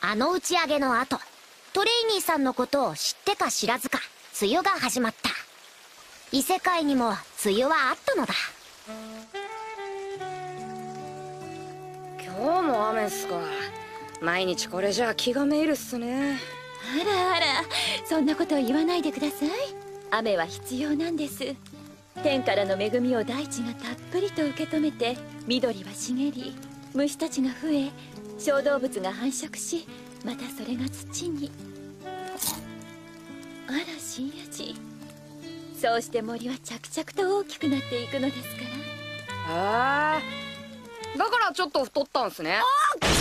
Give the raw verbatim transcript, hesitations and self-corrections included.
あの打ち上げの後、トレイニーさんのことを知ってか知らずか梅雨が始まった。異世界にも梅雨はあったのだ。 今日も雨っすか。毎日これじゃ気がめいるっすね。 あらあら、そんなことを言わないでください。雨は必要なんです。天からの恵みを大地がたっぷりと受け止めて、緑は茂り、虫たちが増え、小動物が繁殖し、またそれが土に。あら新やじ、そうして森は着々と大きくなっていくのですから。 へえ、だからちょっと太ったんすね。あっ